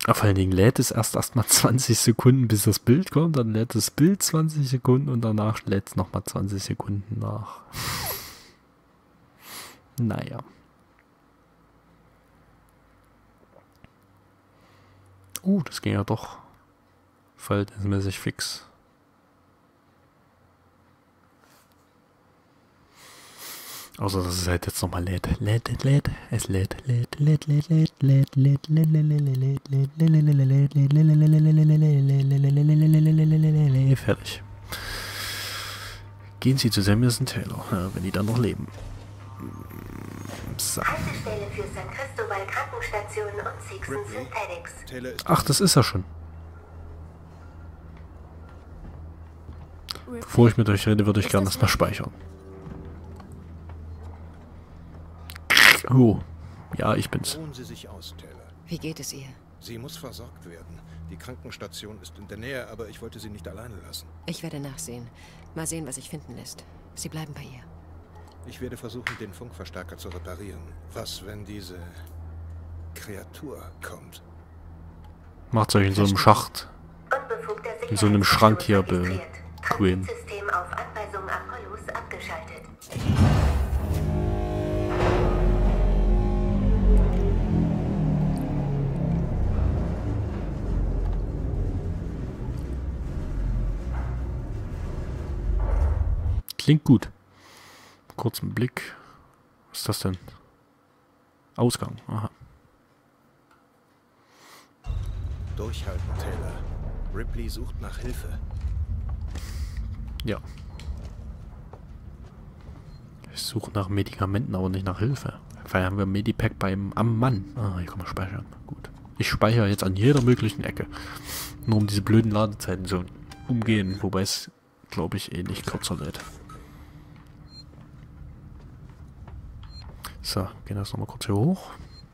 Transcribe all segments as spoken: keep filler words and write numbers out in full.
Vor allen Dingen lädt es erst erstmal zwanzig Sekunden, bis das Bild kommt. Dann lädt das Bild zwanzig Sekunden und danach lädt es nochmal zwanzig Sekunden nach. Naja. Uh, das ging ja doch verhältnismäßig fix. Außer dass es halt jetzt nochmal lädt. Lädt, lädt, lädt. Es lädt, lädt, lädt, lädt, lädt, lädt, lädt, lädt, lädt, fertig. Gehen Sie zu Samuelson Taylor, wenn die dann noch leben. So. Haltestelle für San Cristobal Krankenstation und Sixon Synthetics. Ach, das ist er schon. Bevor ich mit euch rede, würde ich gerne das mal speichern. Oh, ja, ich bin's. Ruhen Sie sich aus, Taylor. Wie geht es ihr? Sie muss versorgt werden. Die Krankenstation ist in der Nähe, aber ich wollte sie nicht alleine lassen. Ich werde nachsehen. Mal sehen, was sich finden lässt. Sie bleiben bei ihr. Ich werde versuchen, den Funkverstärker zu reparieren. Was, wenn diese Kreatur kommt? Macht's euch in so einem Schacht. In so einem Schrank hier bequem. System auf Anweisung Apollos abgeschaltet. Klingt gut. Kurzen Blick. Was ist das denn? Ausgang. Aha. Durchhalten, Taylor. Ripley sucht nach Hilfe. Ja. Ich suche nach Medikamenten, aber nicht nach Hilfe. Weil haben wir Medipack beim am Mann. Ah, hier kann man speichern. Gut. Ich speichere jetzt an jeder möglichen Ecke. Nur um diese blöden Ladezeiten zu umgehen. Wobei es, glaube ich, eh nicht kürzer lädt. So, gehen wir jetzt nochmal kurz hier hoch.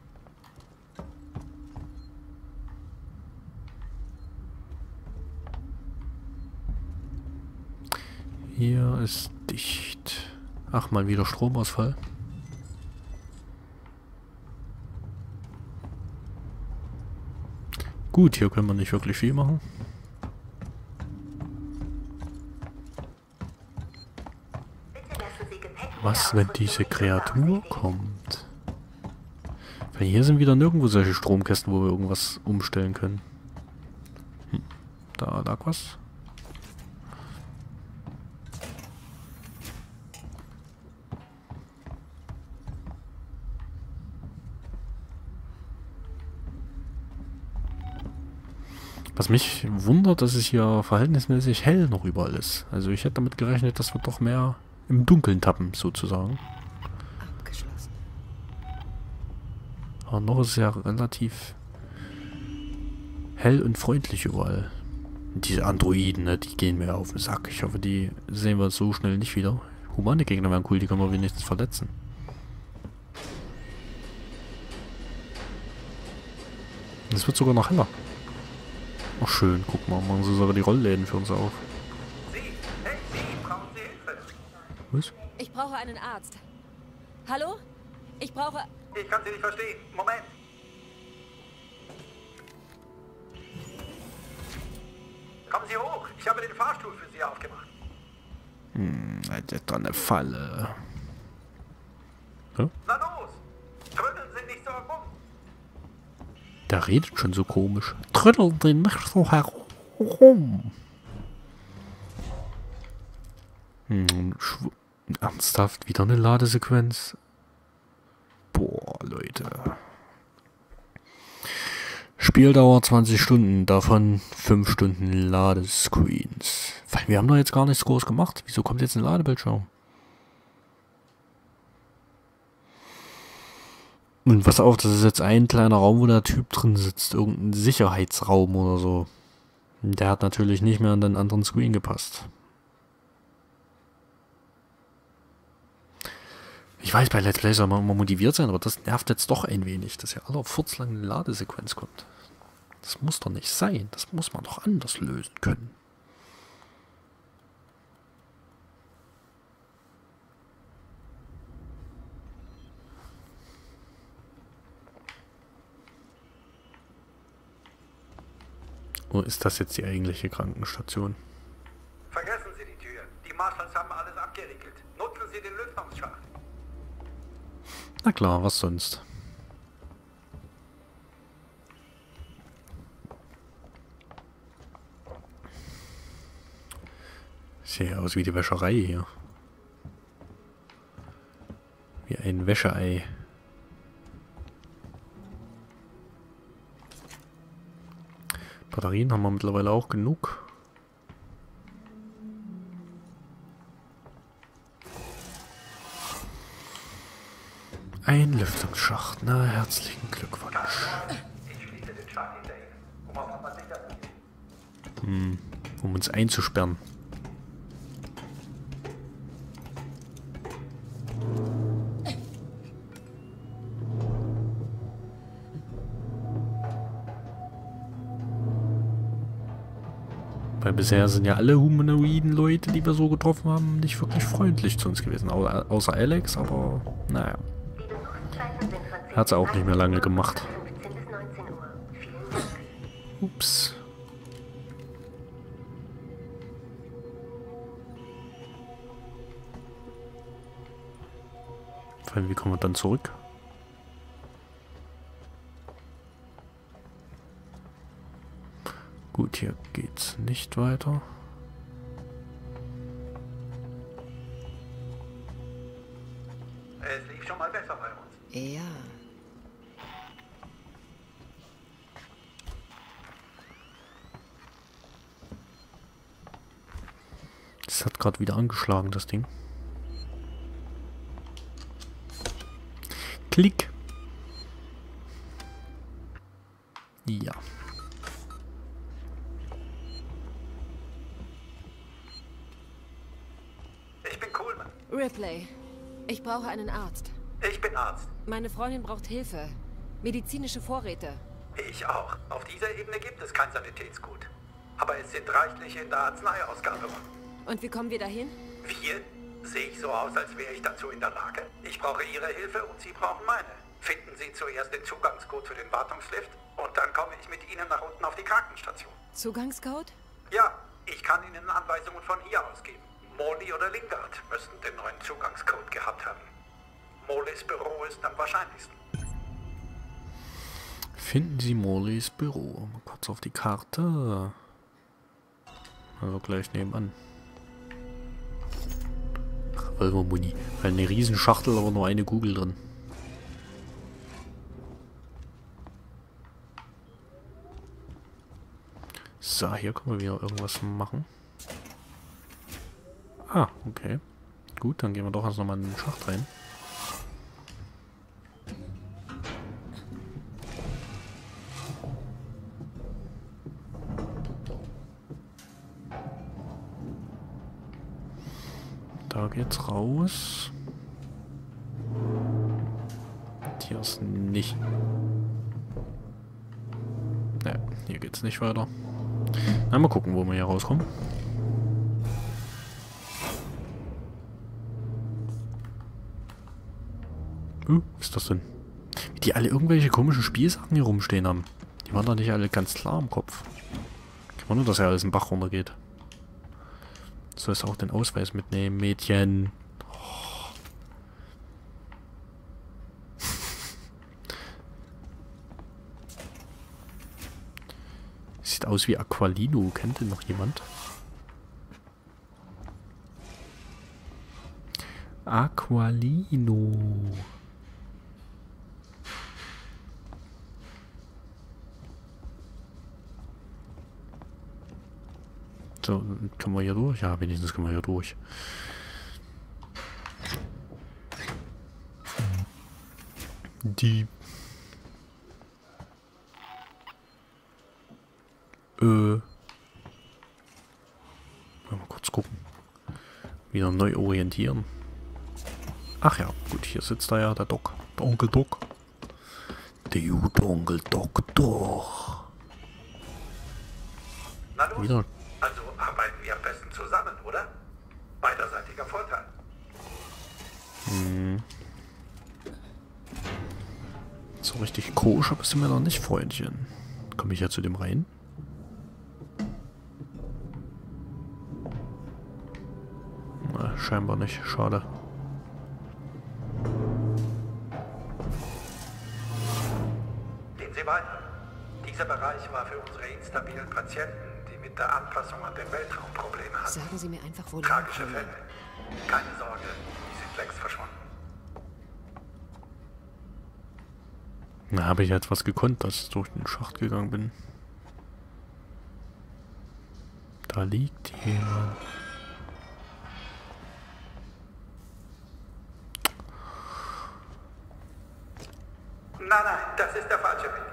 Hier ist dicht. Ach, mal wieder Stromausfall. Gut, hier können wir nicht wirklich viel machen. Was, wenn diese Kreatur kommt? Weil hier sind wieder nirgendwo solche Stromkästen, wo wir irgendwas umstellen können. Hm. Da lag was. Was mich wundert, dass es hier verhältnismäßig hell noch überall ist. Also ich hätte damit gerechnet, dass wir doch mehr im Dunkeln tappen, sozusagen. Abgeschlossen. Aber noch ist es ja relativ hell und freundlich überall. Und diese Androiden, ne, die gehen mir auf den Sack. Ich hoffe, die sehen wir so schnell nicht wieder. Humane Gegner wären cool, die können wir wenigstens verletzen. Es wird sogar noch heller. Ach schön, guck mal, machen sie sogar die Rollläden für uns auf. Sie, hey, Sie, brauchen Sie Hilfe? Was? Ich brauche einen Arzt. Hallo? Ich brauche... Ich kann Sie nicht verstehen. Moment. Kommen Sie hoch. Ich habe den Fahrstuhl für Sie aufgemacht. Hm, das ist doch eine Falle. Ja? Na los. Trödeln Sie nicht so rum. Der redet schon so komisch. Trödeln Sie nicht so herum. Hm, ernsthaft, wieder eine Ladesequenz? Boah, Leute. Spieldauer zwanzig Stunden, davon fünf Stunden Ladescreens. Weil wir haben doch jetzt gar nichts groß gemacht. Wieso kommt jetzt ein Ladebildschirm? Und pass auf, das ist jetzt ein kleiner Raum, wo der Typ drin sitzt. Irgendein Sicherheitsraum oder so. Der hat natürlich nicht mehr an den anderen Screen gepasst. Ich weiß, bei Let's Play soll man immer motiviert sein, aber das nervt jetzt doch ein wenig, dass ja aller furzlang eine Ladesequenz kommt. Das muss doch nicht sein. Das muss man doch anders lösen können. Oder ist das jetzt die eigentliche Krankenstation? Vergessen Sie die Tür. Die Marshals haben alles abgeriegelt. Nutzen Sie den Lüftungsschacht. Na klar, was sonst? Sieht ja aus wie die Wäscherei hier. Wie ein Wäscheei. Batterien haben wir mittlerweile auch genug. Ein Lüftungsschacht. Na, herzlichen Glückwunsch. Ich schließe den Schacht hinter Ihnen, um auf Nummer sicher zu gehen. Hm, um uns einzusperren. Weil bisher sind ja alle humanoiden Leute, die wir so getroffen haben, nicht wirklich freundlich zu uns gewesen. Au außer Alex, aber naja. Die Besuchszeiten sind von zehn Hat sie auch nicht mehr lange gemacht. fünfzehn bis neunzehn Uhr. Vielen Dank. Ups. Vor allem, wie kommen wir dann zurück? Gut, hier geht's nicht weiter. Es lief schon mal besser bei uns. Ja. Das hat gerade wieder angeschlagen, das Ding. Klick. Ja. Ich bin Coleman. Ripley, ich brauche einen Arzt. Ich bin Arzt. Meine Freundin braucht Hilfe. Medizinische Vorräte. Ich auch. Auf dieser Ebene gibt es kein Sanitätsgut. Aber es sind reichlich in der Arzneiausgabe. Und wie kommen wir dahin? Wir? Sehe ich so aus, als wäre ich dazu in der Lage? Ich brauche Ihre Hilfe und Sie brauchen meine. Finden Sie zuerst den Zugangscode für den Wartungslift und dann komme ich mit Ihnen nach unten auf die Krankenstation. Zugangscode? Ja, ich kann Ihnen Anweisungen von hier aus geben. Morley oder Lingard müssten den neuen Zugangscode gehabt haben. Morleys Büro ist am wahrscheinlichsten. Finden Sie Morleys Büro. Mal kurz auf die Karte. Also gleich nebenan. Revolvermuni. Weil eine Riesenschachtel, aber nur eine Kugel drin. So, hier können wir wieder irgendwas machen. Ah, okay. Gut, dann gehen wir doch erst nochmal in den Schacht rein. Da geht's raus. Hier ist nicht. Ne, hier geht's nicht weiter. Na, mal gucken, wo wir hier rauskommen. Uh, was ist das denn? Wie die alle irgendwelche komischen Spielsachen hier rumstehen haben. Die waren doch nicht alle ganz klar im Kopf. Ich wundere, dass ja alles im Bach runtergeht. Sollst auch den Ausweis mitnehmen, Mädchen. Oh. Sieht aus wie Aqualino. Kennt den noch jemand? Aqualino. So, können wir hier durch? Ja, wenigstens können wir hier durch. Die... Äh... Mal kurz gucken. Wieder neu orientieren. Ach ja, gut, hier sitzt da ja der Doc. Der Onkel Doc. Der gute Onkel Doktor. Na los. Wieder. Also arbeiten wir am besten zusammen, oder? Beiderseitiger Vorteil. Hm. So richtig koscher bist du mir noch nicht, Freundchen. Komme ich ja zu dem rein? scheinbar nicht. Schade. Gehen Sie weiter. Dieser Bereich war für unsere instabilen Patienten, die mit der Anpassung an den Weltraum Probleme hatten. Sagen Sie mir einfach, wo Tragische lang Fälle. Keine Sorge, die sind längst verschwunden. Na, habe ich jetzt was gekonnt, dass ich durch den Schacht gegangen bin. Da liegt jemand. Nein, nein, das ist der falsche Weg.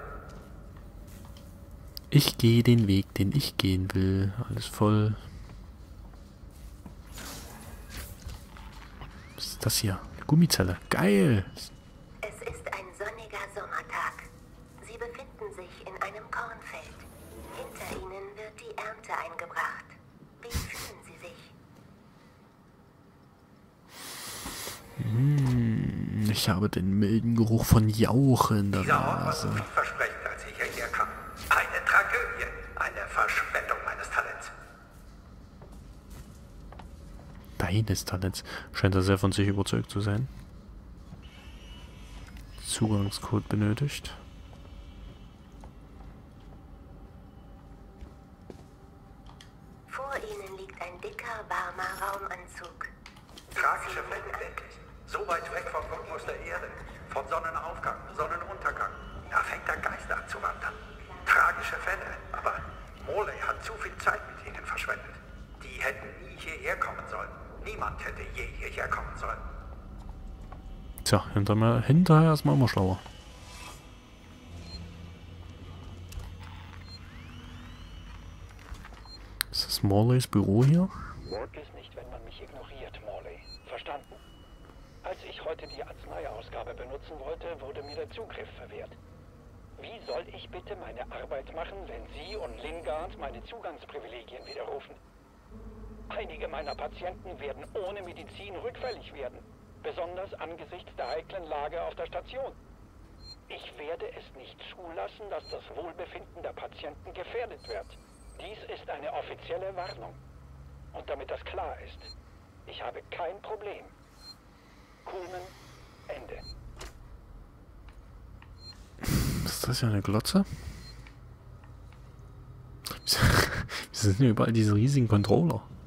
Ich gehe den Weg, den ich gehen will. Alles voll. Was ist das hier? Eine Gummizelle. Geil! Es ist ein sonniger Sommertag. Sie befinden sich in einem Kornfeld. Hinter Ihnen wird die Ernte eingebracht. Wie fühlen Sie sich? Hm, ich habe den milden Geruch von Jauche in der Dieser Ort war so Nase. vielversprechend, als ich hierher kam. Eine Tragödie, eine Verschwendung meines Talents. Deines Talents. Scheint er sehr von sich überzeugt zu sein. Zugangscode benötigt. Vor Ihnen liegt ein dicker, warmer Raumanzug. Tragische Fälle, wirklich. So weit weg vom Rhythmus der Erde. Von Sonnenaufgang, Sonnenuntergang. Da fängt der Geist an zu wandern. Tragische Fälle, aber Morley hat zu viel Zeit mit ihnen verschwendet. Die hätten nie hierher kommen sollen. Niemand hätte je hierher kommen sollen. Tja, hinterher, hinterher ist man immer schlauer. Ist das Morleys Büro hier? Mord ist nicht, wenn man mich ignoriert, Morley. Verstanden? Als ich heute die Arzneiausgabe benutzen wollte, wurde mir der Zugriff verwehrt. Wie soll ich bitte meine Arbeit machen, wenn Sie und Lingard meine Zugangsprivilegien widerrufen? Einige meiner Patienten werden ohne Medizin rückfällig werden, besonders angesichts der heiklen Lage auf der Station. Ich werde es nicht zulassen, dass das Wohlbefinden der Patienten gefährdet wird. Dies ist eine offizielle Warnung. Und damit das klar ist, ich habe kein Problem. Coolman, Ende. Ist das ja eine Glotze? Wir sind ja überall diese riesigen Controller.